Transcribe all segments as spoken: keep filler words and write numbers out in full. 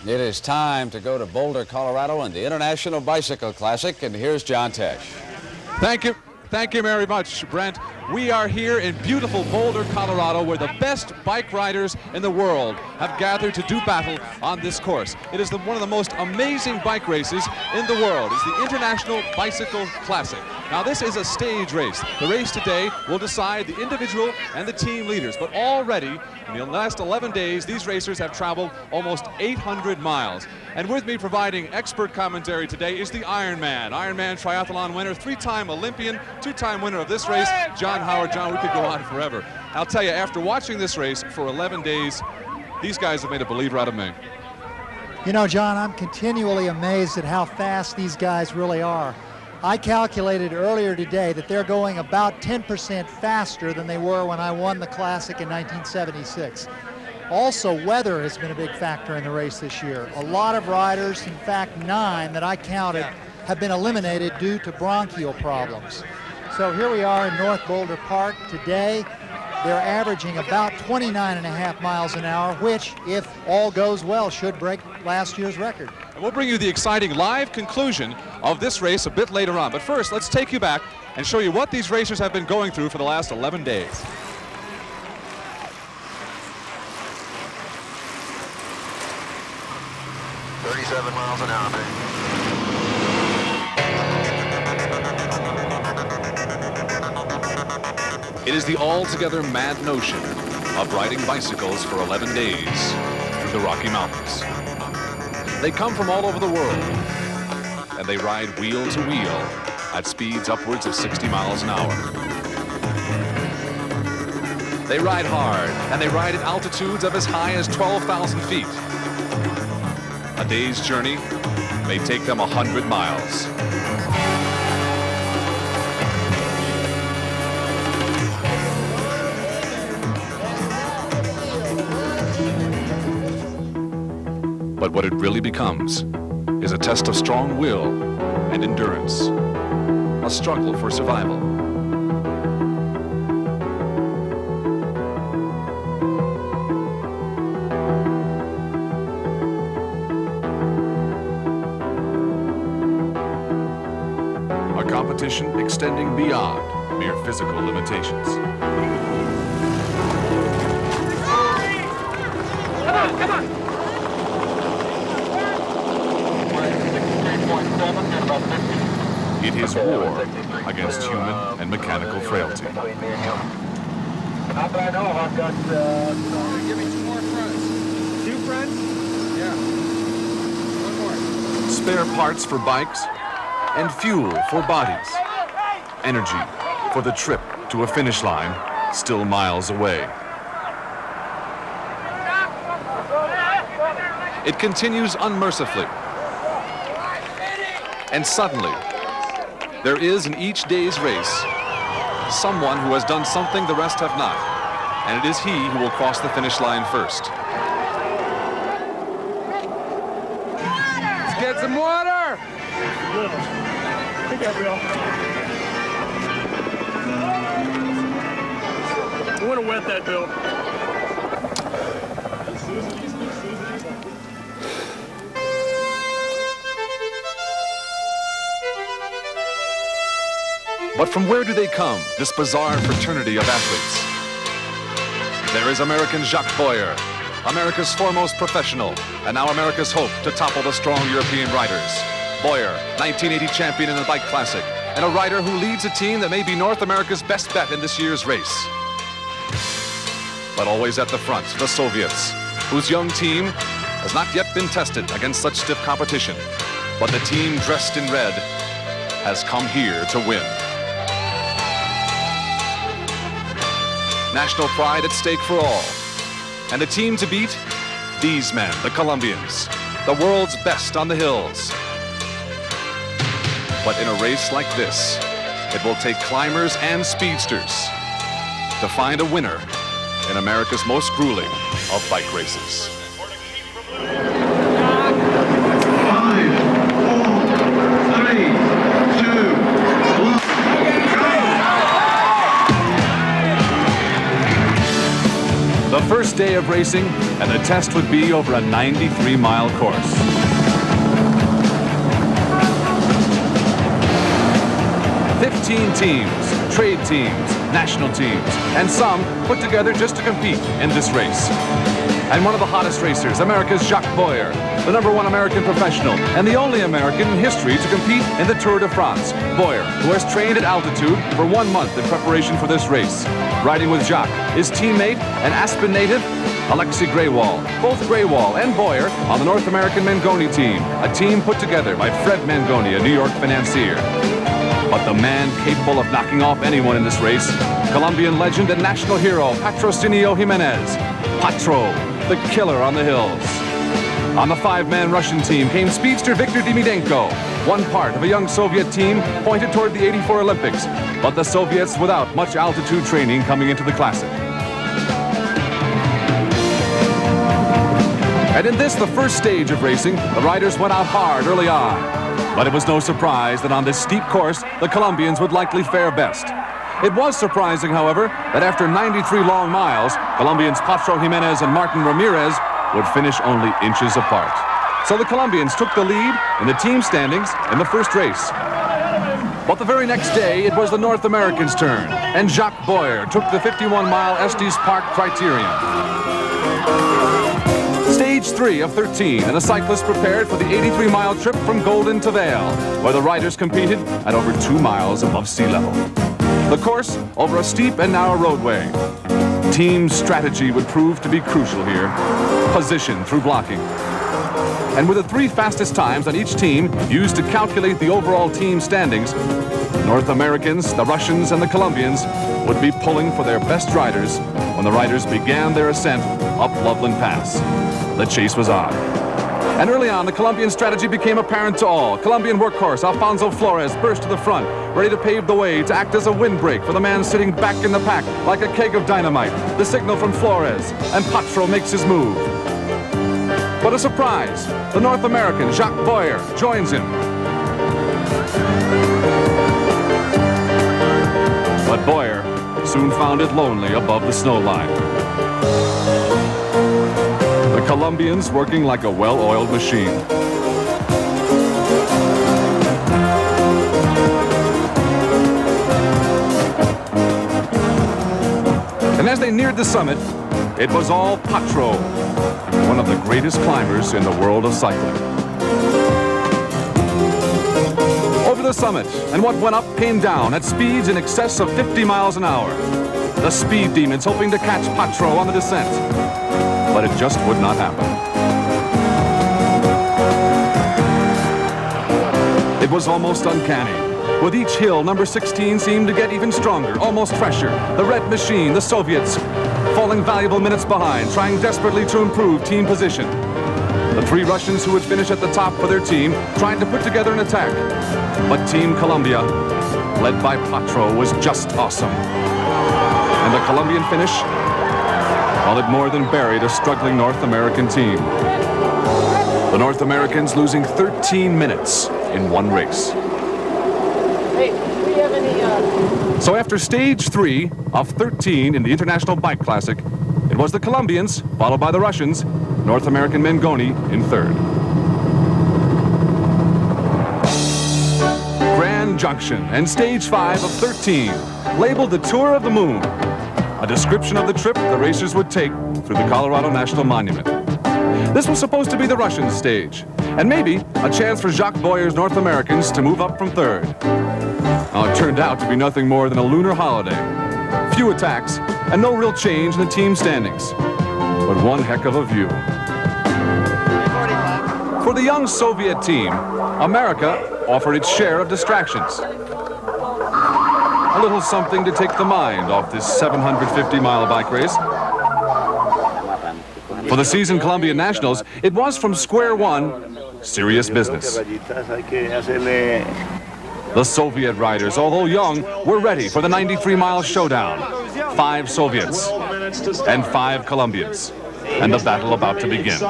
It is time to go to Boulder, Colorado and the International Bicycle Classic, and here's John Tesh. Thank you. Thank you very much, Brent. We are here in beautiful Boulder, Colorado, where the best bike riders in the world have gathered to do battle on this course. It is the, one of the most amazing bike races in the world. It's the International Bicycle Classic. Now, this is a stage race. The race today will decide the individual and the team leaders, but already in the last eleven days, these racers have traveled almost eight hundred miles. And with me providing expert commentary today is the Ironman. Ironman triathlon winner, three-time Olympian, two-time winner of this race, John Howard. John, we could go on forever. I'll tell you, after watching this race for eleven days, these guys have made a believer out of me. You know, John, I'm continually amazed at how fast these guys really are. I calculated earlier today that they're going about ten percent faster than they were when I won the Classic in nineteen seventy-six. Also, weather has been a big factor in the race this year. A lot of riders, in fact nine that I counted, have been eliminated due to bronchial problems. So here we are in North Boulder Park today. They're averaging about twenty-nine and a half miles an hour, which, if all goes well, should break last year's record. And we'll bring you the exciting live conclusion of this race a bit later on. But first, let's take you back and show you what these racers have been going through for the last eleven days. thirty-seven miles an hour, man. It is the altogether mad notion of riding bicycles for eleven days through the Rocky Mountains. They come from all over the world, and they ride wheel to wheel at speeds upwards of sixty miles an hour. They ride hard, and they ride at altitudes of as high as twelve thousand feet. A day's journey may take them one hundred miles. But what it really becomes is a test of strong will and endurance, a struggle for survival. A competition extending beyond mere physical limitations. Come on, come on! It is war against human and mechanical frailty. How do I know? I've got, uh... Give me two more fronts. Two fronts? Yeah. One more. Spare parts for bikes and fuel for bodies. Energy for the trip to a finish line still miles away. It continues unmercifully. And suddenly, there is in each day's race someone who has done something the rest have not, and it is he who will cross the finish line first. Let's get some water! I want to wet that, Bill. But from where do they come, this bizarre fraternity of athletes? There is American Jacques Boyer, America's foremost professional, and now America's hope to topple the strong European riders. Boyer, nineteen eighty champion in the Bike Classic, and a rider who leads a team that may be North America's best bet in this year's race. But always at the front, the Soviets, whose young team has not yet been tested against such stiff competition. But the team dressed in red has come here to win. National pride at stake for all. And the team to beat? These men, the Colombians, the world's best on the hills. But in a race like this, it will take climbers and speedsters to find a winner in America's most grueling of bike races. Five, four, three, two, one, go! The The first day of racing, and the test would be over a ninety-three mile course. fifteen teams, trade teams, national teams, and some put together just to compete in this race. And one of the hottest racers, America's Jacques Boyer, the number one American professional and the only American in history to compete in the Tour de France. Boyer, who has trained at altitude for one month in preparation for this race. Riding with Jacques, his teammate and Aspen native, Alexei Greywall. Both Greywall and Boyer on the North American Mangoni team, a team put together by Fred Mangoni, a New York financier. But the man capable of knocking off anyone in this race, Colombian legend and national hero, Patrocinio Jimenez. Patro, the killer on the hills. On the five-man Russian team came speedster Viktor Demidenko, one part of a young Soviet team pointed toward the eighty-four Olympics, but the Soviets without much altitude training coming into the classic. And in this, the first stage of racing, the riders went out hard early on. But it was no surprise that on this steep course, the Colombians would likely fare best. It was surprising, however, that after ninety-three long miles, Colombians Patro Jimenez and Martin Ramirez would finish only inches apart. So the Colombians took the lead in the team standings in the first race. But the very next day, it was the North Americans' turn, and Jacques Boyer took the fifty-one mile Estes Park Criterium. Stage three of thirteen, and the cyclists prepared for the eighty-three mile trip from Golden to Vail, where the riders competed at over two miles above sea level. The course over a steep and narrow roadway. Team strategy would prove to be crucial here. Position through blocking. And with the three fastest times on each team used to calculate the overall team standings, North Americans, the Russians, and the Colombians would be pulling for their best riders when the riders began their ascent up Loveland Pass. The chase was on. And early on, the Colombian strategy became apparent to all. Colombian workhorse Alfonso Flores burst to the front, ready to pave the way to act as a windbreak for the man sitting back in the pack like a keg of dynamite. The signal from Flores, and Patro makes his move. But a surprise, the North American Jacques Boyer joins him. But Boyer soon found it lonely above the snow line. The Colombians working like a well-oiled machine. And as they neared the summit, it was all Patro, one of the greatest climbers in the world of cycling. Over the summit, and what went up came down at speeds in excess of fifty miles an hour. The speed demons hoping to catch Patro on the descent. But it just would not happen. It was almost uncanny. With each hill, number sixteen seemed to get even stronger, almost fresher. The red machine, the Soviets, falling valuable minutes behind, trying desperately to improve team position. The three Russians who would finish at the top for their team tried to put together an attack. But Team Colombia, led by Patro, was just awesome. And the Colombian finish, well, it more than buried a struggling North American team. The North Americans losing thirteen minutes in one race. Hey, do we have any, uh... So after stage three of thirteen in the International Bike Classic, it was the Colombians, followed by the Russians, North American Mangoni in third. Grand Junction and stage five of thirteen, labeled the Tour of the Moon, a description of the trip the racers would take through the Colorado National Monument. This was supposed to be the Russian stage, and maybe a chance for Jacques Boyer's North Americans to move up from third. Now, it turned out to be nothing more than a lunar holiday. Few attacks, and no real change in the team standings. But one heck of a view. For the young Soviet team, America offered its share of distractions. A little something to take the mind off this seven hundred fifty mile bike race. For the seasoned Colombian nationals, it was from square one, serious business. The Soviet riders, although young, were ready for the ninety-three mile showdown. Five Soviets and five Colombians, and the battle about to begin.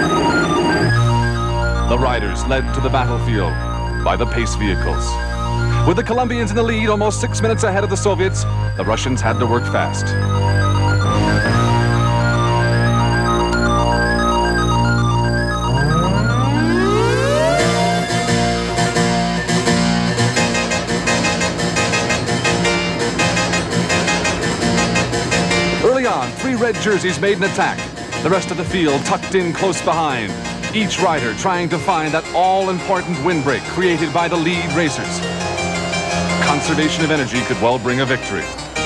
The riders led to the battlefield by the pace vehicles. With the Colombians in the lead, almost six minutes ahead of the Soviets, the Russians had to work fast. Early on, three red jerseys made an attack. The rest of the field tucked in close behind. Each rider trying to find that all-important windbreak created by the lead racers. Conservation of energy could well bring a victory.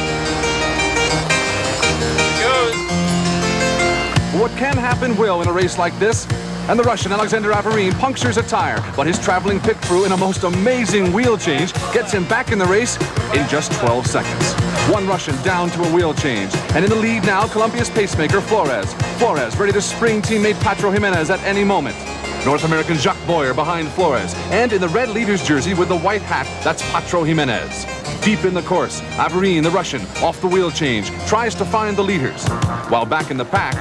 What can happen will in a race like this, and the Russian Alexander Averin punctures a tire, but his traveling pit crew in a most amazing wheel change gets him back in the race in just twelve seconds. One Russian down to a wheel change, and in the lead now, Colombia's pacemaker Flores. Flores ready to spring teammate Patro Jimenez at any moment. North American Jacques Boyer behind Flores, and in the red leader's jersey with the white hat, that's Patro Jimenez. Deep in the course, Averin, the Russian, off the wheel change, tries to find the leaders. While back in the pack,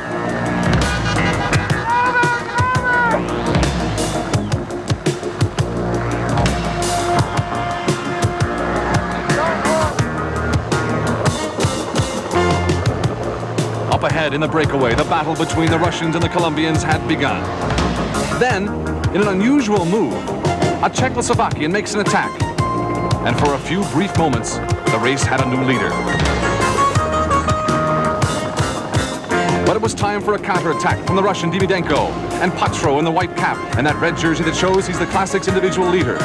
up ahead in the breakaway, the battle between the Russians and the Colombians had begun. Then, in an unusual move, a Czechoslovakian makes an attack. And for a few brief moments, the race had a new leader. But it was time for a counterattack from the Russian Dimidenko and Patro in the white cap and that red jersey that shows he's the Classics individual leader.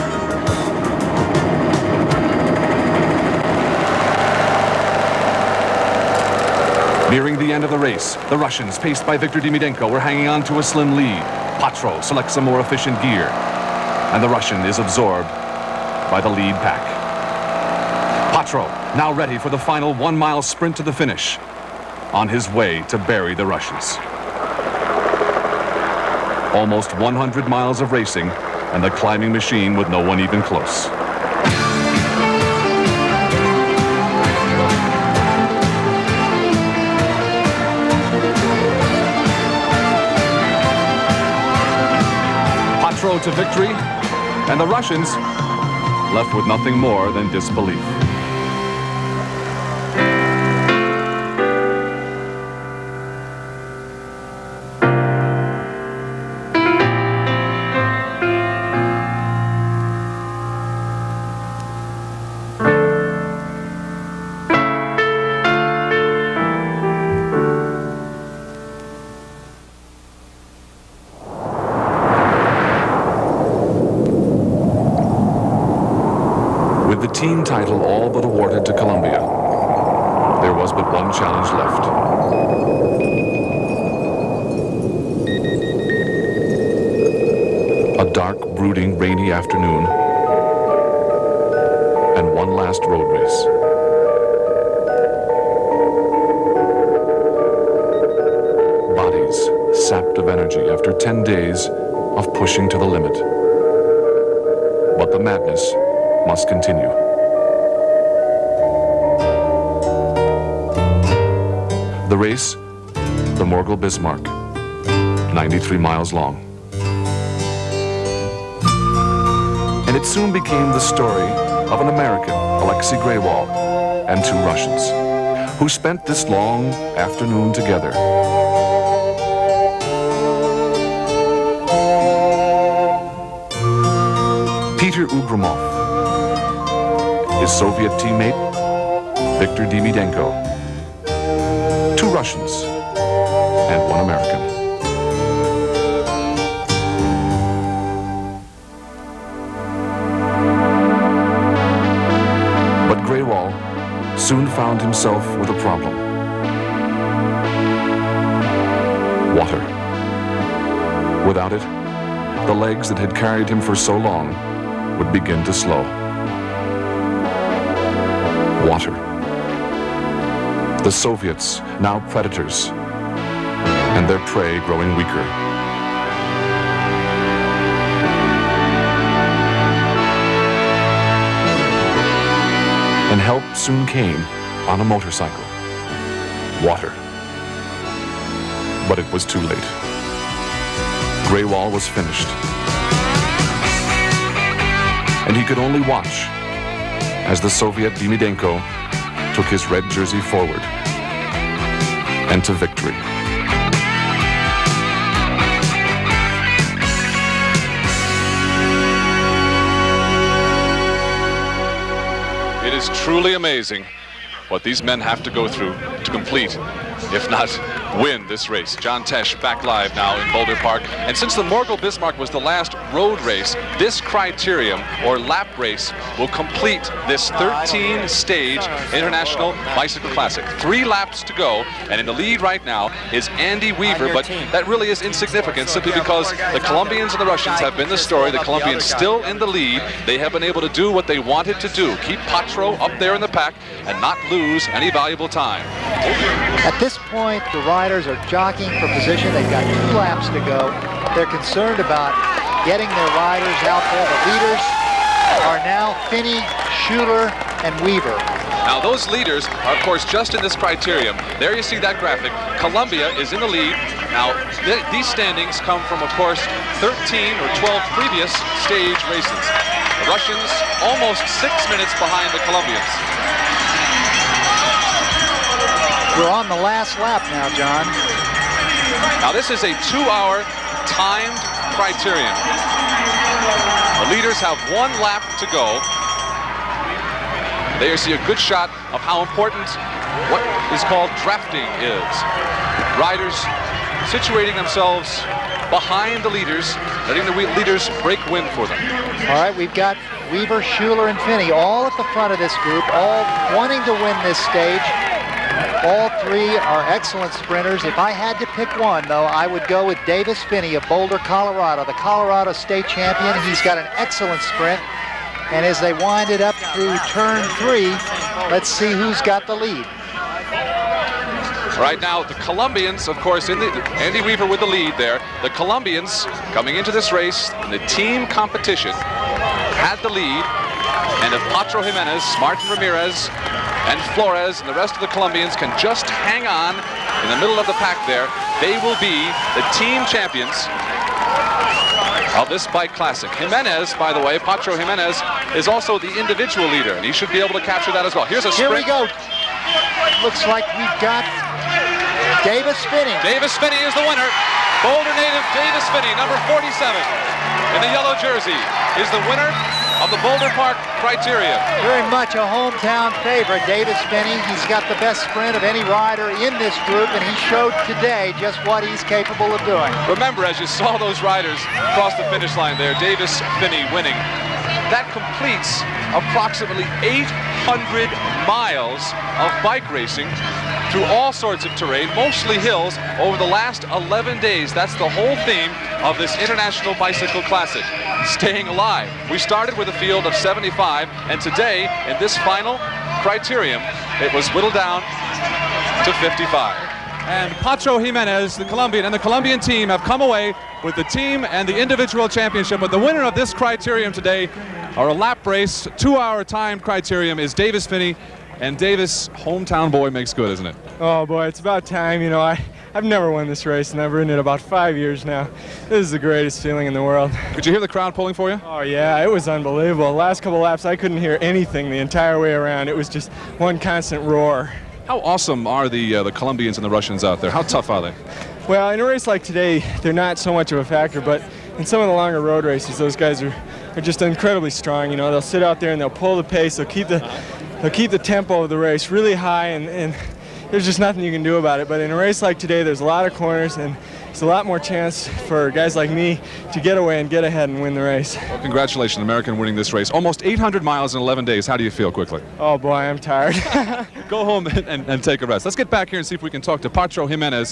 Nearing the end of the race, the Russians, paced by Victor Dimidenko, were hanging on to a slim lead. Patro selects a more efficient gear, and the Russian is absorbed by the lead pack. Patro, now ready for the final one-mile sprint to the finish, on his way to bury the Russians. Almost one hundred miles of racing, and the climbing machine with no one even close. Patro to victory, and the Russians left with nothing more than disbelief. With the team title all but awarded to Colombia, there was but one challenge left. A dark, brooding, rainy afternoon, and one last road race. Bodies sapped of energy after ten days of pushing to the limit. But the madness must continue. The race, the Morgul Bismarck, ninety-three miles long. And it soon became the story of an American, Alexei Greywall, and two Russians, who spent this long afternoon together. Peter Ugromov, his Soviet teammate, Victor Dimidenko. Two Russians and one American. But Greywall soon found himself with a problem. Water. Without it, the legs that had carried him for so long would begin to slow. Water. The Soviets, now predators, and their prey growing weaker. And help soon came on a motorcycle. Water. But it was too late. Greywall was finished. And he could only watch as the Soviet Demidenko took his red jersey forward and to victory. It is truly amazing what these men have to go through to complete, if not win, this race. John Tesh back live now in Boulder Park. And since the Morgul Bismarck was the last road race, this criterium or lap race will complete this thirteen stage International Bicycle Classic. Three laps to go, and in the lead right now is Andy Weaver, but that really is insignificant simply because the Colombians and the Russians have been the story. The Colombians still in the lead. They have been able to do what they wanted to do, keep Patro up there in the pack and not lose any valuable time. At this point, the riders are jockeying for position. They've got two laps to go. They're concerned about getting their riders out there. The leaders are now Finney, Schuler, and Weaver. Now those leaders are of course just in this criterium. There you see that graphic. Colombia is in the lead. Now th these standings come from of course thirteen or twelve previous stage races. The Russians almost six minutes behind the Colombians. We're on the last lap now, John. Now this is a two-hour timed criterium. The leaders have one lap to go. There you see a good shot of how important what is called drafting is. Riders situating themselves behind the leaders, letting the leaders break wind for them. All right, we've got Weaver, Schuler, and Finney all at the front of this group, all wanting to win this stage. All three are excellent sprinters. If I had to pick one, though, I would go with Davis Finney of Boulder, Colorado, the Colorado state champion. He's got an excellent sprint. And as they wind it up through turn three, let's see who's got the lead. Right now, the Colombians, of course, in the Andy Weaver with the lead there. The Colombians coming into this race in the team competition had the lead. And if Patro Jimenez, Martin Ramirez, and Flores and the rest of the Colombians can just hang on in the middle of the pack there, they will be the team champions of this bike classic. Jimenez, by the way, Patro Jimenez, is also the individual leader, and he should be able to capture that as well. Here's a sprint. Here we go. Looks like we've got Davis Finney. Davis Finney is the winner. Boulder native Davis Finney, number forty-seven, in the yellow jersey, is the winner of the Boulder Park Criteria. Very much a hometown favorite, Davis Finney. He's got the best sprint of any rider in this group, and he showed today just what he's capable of doing. Remember, as you saw those riders cross the finish line there, Davis Finney winning. That completes approximately eight hundred miles of bike racing through all sorts of terrain, mostly hills, over the last eleven days. That's the whole theme of this International Bicycle Classic, staying alive. We started with a field of seventy-five, and today, in this final criterium, it was whittled down to fifty-five. And Patro Jimenez, the Colombian, and the Colombian team have come away with the team and the individual championship. But the winner of this criterium today, or a lap race, two-hour timed criterium, is Davis Finney. And Davis, hometown boy makes good, isn't it? Oh boy, it's about time. You know, I, I've never won this race, and I've ridden it about five years now. This is the greatest feeling in the world. Could you hear the crowd pulling for you? Oh yeah, it was unbelievable. Last couple laps, I couldn't hear anything the entire way around. It was just one constant roar. How awesome are the uh, the Colombians and the Russians out there? How tough are they? Well, in a race like today, they're not so much of a factor, but in some of the longer road races, those guys are, are just incredibly strong. You know, they'll sit out there and they'll pull the pace, they'll keep the They'll keep the tempo of the race really high, and, and there's just nothing you can do about it. But in a race like today, there's a lot of corners, and there's a lot more chance for guys like me to get away and get ahead and win the race. Well, congratulations, American, winning this race. Almost eight hundred miles in eleven days. How do you feel, quickly? Oh, boy, I'm tired. Go home and, and, and take a rest. Let's get back here and see if we can talk to Patro Jimenez,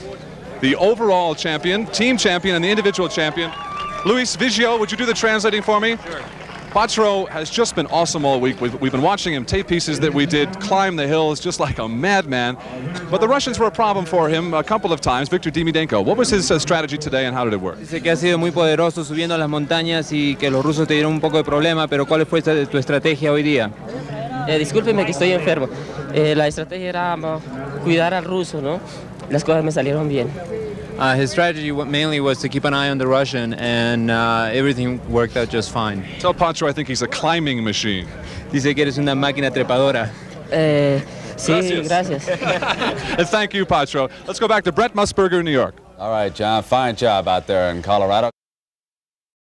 the overall champion, team champion, and the individual champion. Luis Vigio, would you do the translating for me? Sure. Patro has just been awesome all week. We've, we've been watching him tape pieces that we did climb the hills just like a madman. But the Russians were a problem for him a couple of times. Victor Demidenko, what was his uh, strategy today and how did it work? Dice que ha sido muy poderoso subiendo las montañas y que los rusos te dieron un poco de problema, pero ¿cuál fue tu estrategia hoy día? Eh, discúlpeme que estoy enfermo. Eh, la estrategia era uh, cuidar al ruso, ¿no? Las cosas me salieron bien. Uh, his strategy wa- mainly was to keep an eye on the Russian, and uh, everything worked out just fine. Tell Pancho I think he's a climbing machine. Dice que eres una máquina trepadora. Eh, sí, Gracias. gracias. And thank you, Pancho. Let's go back to Brett Musburger in New York. All right, John, fine job out there in Colorado.